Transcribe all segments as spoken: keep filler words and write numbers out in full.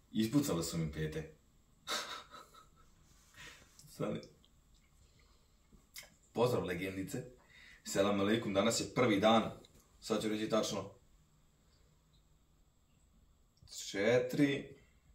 Ispucale su mi pete. Stani. Pozdrav legendice. Selam aleikum, danas je prvi dan. Sad ću reći tačno. Četiri.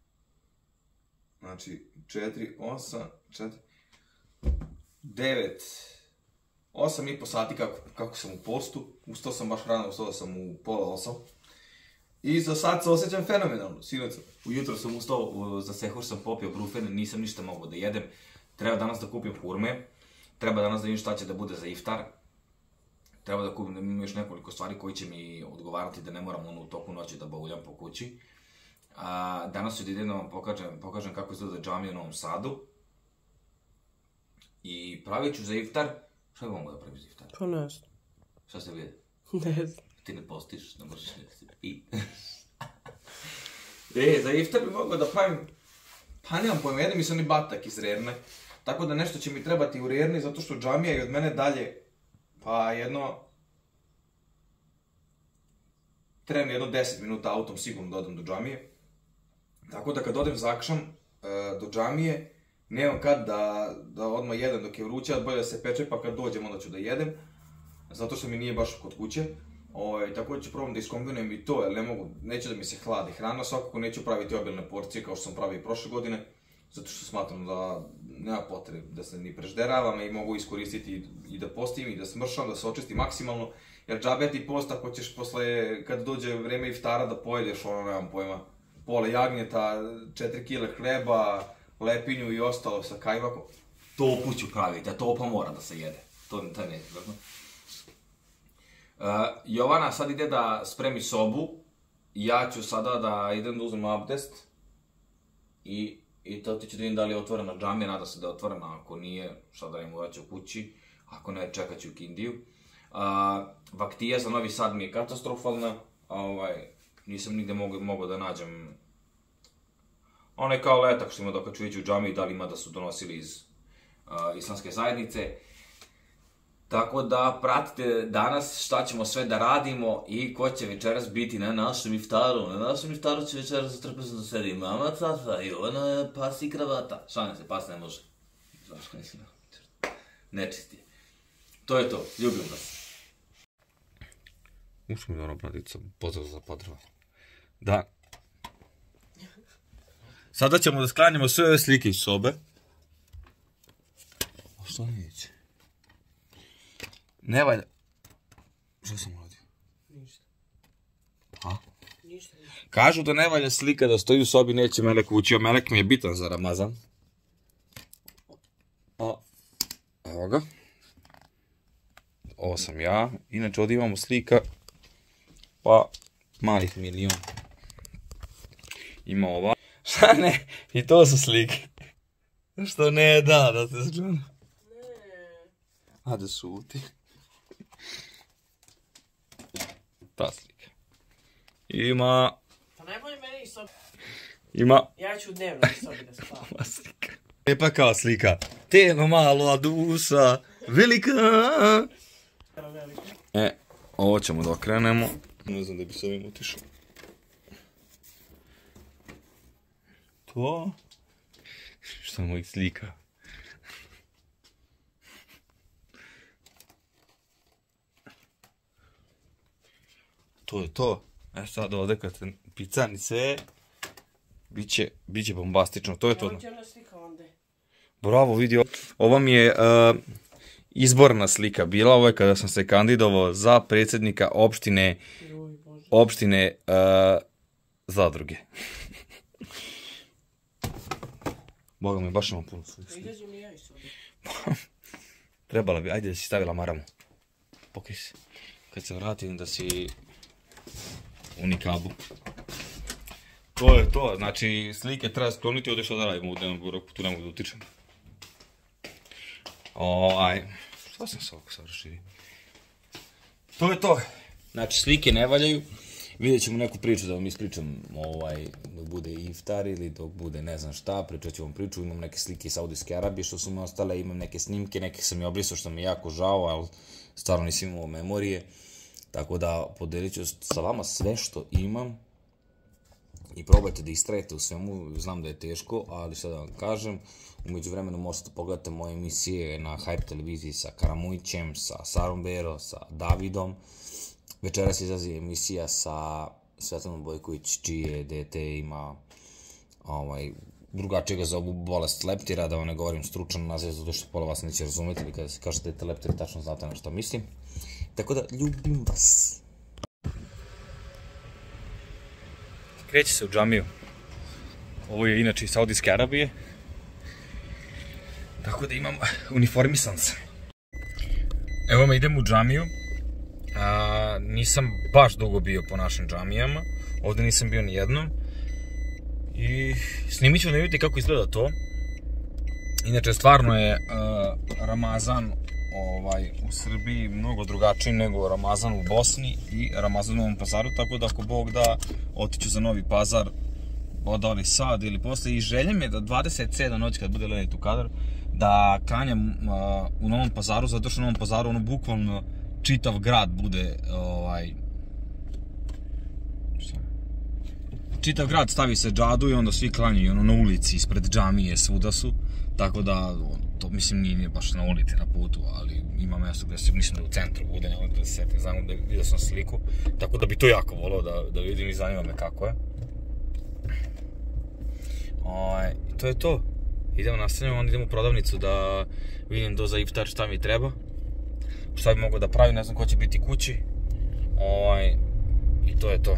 Znači, četiri, osam, četiri. Devet. Osam i po sati kako, kako sam u postu. Ustao sam baš rano, ustao sam u pola osam. I za sad se osjećam fenomenalno, sinoć. Ujutro sam ustao, za sehur sam popio brufen, nisam ništa mogao da jedem. Treba danas da kupim hurme. Treba danas da vidim šta će da bude za iftar. Treba da kupim, da imam još nekoliko stvari koji će mi odgovarati da ne moram ono u toku noći da bauljam po kući. A, danas ću da idem da vam pokažem, pokažem kako izgleda džamija u Novom Sadu. I pravit ću za iftar. Šta bi mogu da pravim za iftar? Pa ne znam. Šta se vidi? Ne znam. Ti ne postiš, ne možeš ne si i... E, za iftar bi mogao da pravim... Pa nemam pojma, jedem mi se oni batak iz Rerne. Tako da nešto će mi trebati u Rerni, zato što džamija je od mene dalje... Pa jedno... Trebam jedno deset minuta autom sigurno da odem do džamije. Tako da kad odem za akšam e, do džamije, nemam kad da, da odmah jedem dok je vruće, bolje da se peče, pa kad dođem onda ću da jedem. Zato što mi nije baš kod kuće. O, tako da ću probam da iskombinujem i to, jer ne mogu, neće da mi se hladi hrana, svakako neću praviti obilne porcije kao što sam pravio i prošle godine, zato što smatram da nema potrebe da se ni prežderavam i mogu iskoristiti i da postim i da smršam, da se očistim maksimalno, jer džabe ti post ako ćeš posle, kad dođe vreme iftara da pojedeš, ono nemam pojma, pola jagnjeta, četiri kile hleba, lepinju i ostalo sa kajvakom. Topu ću praviti, a topa mora da se jede, to ne je vrlo. Uh, Jovana sad ide da spremi sobu, ja ću sada da idem da uzmem abdest i, i to ti ću da vidim da li je otvorena džamija, nada se da je otvorena, ako nije, šta da im uraću u kući, ako ne, čekat ću u Kindiju. Uh, vaktija za Novi Sad mi je katastrofalna, ovaj, nisam nigde mogao, mogao da nađem onaj kao letak što ima dok ću ići u džamiju, da li ima da su donosili iz uh, islamske zajednice. Tako da pratite danas šta ćemo sve da radimo i ko će večeras biti na našem iftaru. Na našem iftaru će večeras za trpezno da sedi mama, tata i ona pas i kravata. Šalim se, pas ne može. Zašto nisi na nečisti je. To je to, ljubim vas. Ušli mi da ono bradica, pozdrav za podrva. Da. Sada ćemo da sklanjamo sve ove slike iz sobe. A što neće? Ne valja. Što sam uradio? Ništa. A? Ništa, ništa. Kažu da ne valja slika da stoji u sobi, neće Melek ući, a Melek mi je bitan za Ramazan. A, evo ga. Ovo sam ja. Inače, ovdje imamo slika, pa, malih milion. Ima ova. Šta ne? I to su slike. Što ne da, da se zgleda. Ne. Ajde, šuti. Ta slika. Ima... Pa najbolje meni i sobi. Ima... Ja ću dnevno i sobi da spavam. Ova slika. Lijepa kao slika. Tema mala duša, velika. E, ovo ćemo da okrenemo. Ne znam da bi se ovim utišao. To... Šta je mojih slika? To je to. E sad ovdje kad se picani sve, biće, biće bombastično. To je to. Evo ti ona slika onda. Bravo, vidio. Ovo mi je uh, izborna slika bila. Ovo je kada sam se kandidovao za predsjednika opštine, opštine uh, Zadruge. Boga mi, baš imam puno slika. Idem i ja i sobi. Trebala bi, ajde da si stavila maramu. Pokrij se. Kad se vratim da si u nikabu. To je to, znači slike treba skloniti, ovdje što da radimo u dnevnom roku, tu ne mogu da utičem. Ovaj, šta sam se ovako savršio? To je to. Znači slike ne valjaju, vidjet ćemo neku priču da vam ispričam, ovaj, dok bude iftar ili dok bude ne znam šta, pričat ću vam priču, imam neke slike iz Saudijske Arabije što su mi ostale, imam neke snimke, neke sam mi obrisao što mi je jako žao, ali stvarno nisam imao memorije. Tako da podelit ću sa vama sve što imam i probajte da istrajete u svemu, znam da je teško, ali šta da vam kažem, umeđu vremenu možete pogledati moje emisije na Hype televiziji sa Karamujićem, sa Sarom Bero, sa Davidom. Večeras izlazi emisija sa Svetlanom Bojković, čije dete ima ovaj, drugačije ga zovu bolest leptira, da vam ne govorim stručan naziv, zato što pola vas neće razumeti, ili kada se kažete da je leptir, tačno znate na što mislim. Tako da, ljubim vas. Kreće se u džamiju. Ovo je inače iz Saudijske Arabije. Tako da imam uniformisan se. Evo me, idem u džamiju. A, nisam baš dugo bio po našim džamijama. Ovde nisam bio ni jednom. I snimit ću da vidite kako izgleda to. Inače, stvarno je uh, Ramazan ovaj, u Srbiji mnogo drugačiji nego Ramazan u Bosni i Ramazan u Novom Pazaru, tako da ako Bog da, otiću za Novi Pazar od ovih sad ili posle. I željem je da dvadeset sedme noći kad bude Lenit u kadar, da klanjam uh, u Novom Pazaru, zato što u Novom Pazaru ono bukvalno čitav grad bude ovaj, čitav grad stavi se džadu i onda svi klanjaju ono, na ulici, ispred džamije, svuda su. Tako da, to mislim nije baš na ulici, na putu, ali ima mjesto gde se, mislim da u centru bude, ne da se setim, znam da vidio sam sliku. Tako da bi to jako volao da, da vidim i zanima me kako je. Oj, to je to. Idemo nastavljamo, onda idemo u prodavnicu da vidim do za iftar šta mi treba. Šta bi mogo da pravim, ne znam ko će biti kući. Oj, i to je to.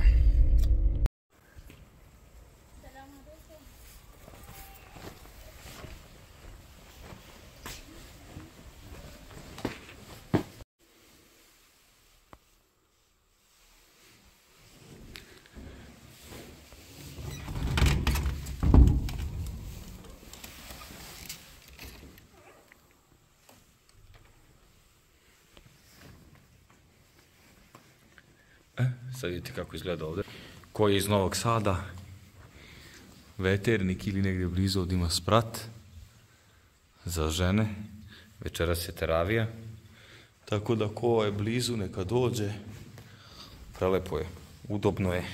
Sad vidite kako izgleda ovde. Ko je iz Novog Sada, veternik ili negdje blizu, ovdje ima sprat za žene. Večeras je teravija. Tako da ko je blizu neka dođe. Prelepo je, udobno je.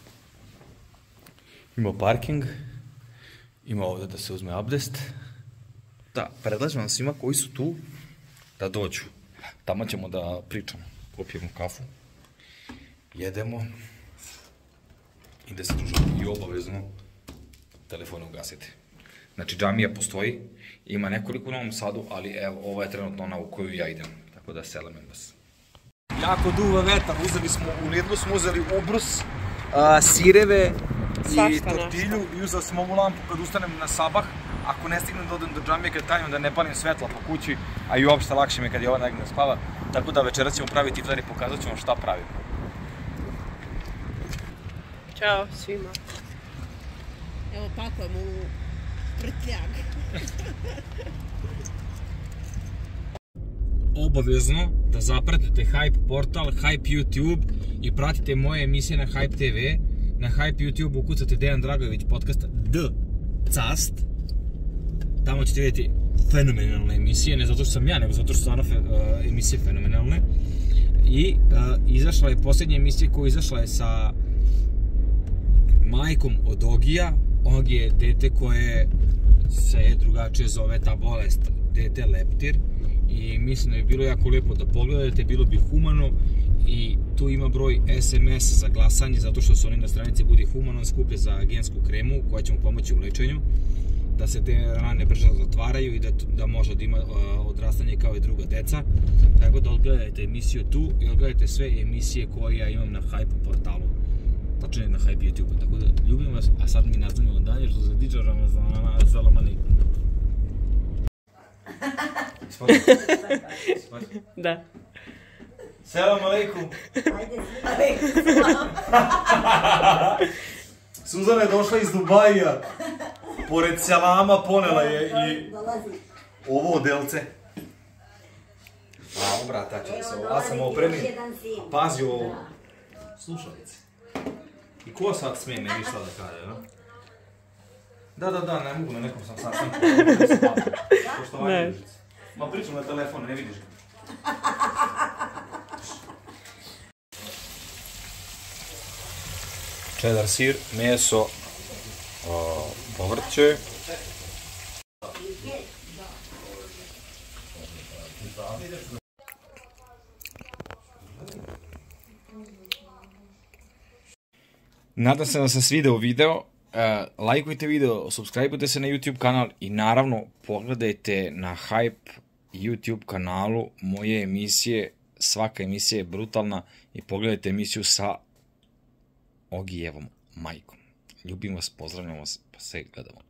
Ima parking. Ima ovdje da se uzme abdest. Da, predlažem vam svima koji su tu da dođu. Tamo ćemo da pričamo, popijemo kafu. Jedemo i da se družimo i obavezno telefone ugasite. Znači, džamija postoji, ima nekoliko u Novom Sadu, ali evo, ovo je trenutno ona u koju ja idem, tako da selamem vas. Jako duva vetar, uzeli smo, u Lidlu smo uzeli ubrus, a, sireve i tortilju i uzeli smo ovu lampu kad ustanem na sabah. Ako ne stignem da odem do džamije kad tanjim da ne palim svetla po kući, a i uopšte lakše mi kad je ova negdje spava, tako da večeras ćemo praviti iftar i pokazat ćemo šta pravimo. Ćao svima. Evo pakujemo u prtljag. Obavezno da zapratite Hype portal, Hype YouTube i pratite moje emisije na Hype te ve. Na Hype YouTube ukucate Dejan Dragojević podcasta D Cast. Tamo ćete vidjeti fenomenalne emisije, ne zato što sam ja, nego zato što su stvarno uh, emisije fenomenalne. I uh, izašla je posljednja emisija koja izašla je sa majkom od Ogija. Og je dete koje se drugačije zove ta bolest, dete leptir. I mislim da bi bilo jako lijepo da pogledate, bilo bi humano. I tu ima broj es em es za glasanje, zato što su oni na stranici Budi humanon skupe za gensku kremu koja će mu pomoći u lečenju, da se te rane brže zatvaraju i da, da može da ima uh, odrastanje kao i druga deca. Tako da odgledajte emisiju tu i odgledajte sve emisije koje ja imam na Hype portalu. Tačnije na Hype YouTube, tako da ljubim vas, a sad mi nastavljamo dalje što se tiče Ramazana, salam alejkum. Da. Salam alejkum. Suzana je došla iz Dubaija. Pored selama ponela je i ovo delce. A, bratače, ja sam opremio. Pazi ovo. Slušalice. I ko sad smije meni šta da kaže, no? Da, da, da, ne mogu na nekom sam sastanku. Ne. Ma pričam na telefonu, ne vidiš ga. Cheddar sir, meso, povrće. Nadam se da se svideo video, uh, lajkujte video, subscribeujte se na YouTube kanal i naravno pogledajte na Hype YouTube kanalu moje emisije, svaka emisija je brutalna i pogledajte emisiju sa Ogijevom majkom. Ljubim vas, pozdravljam vas, pa se gledamo.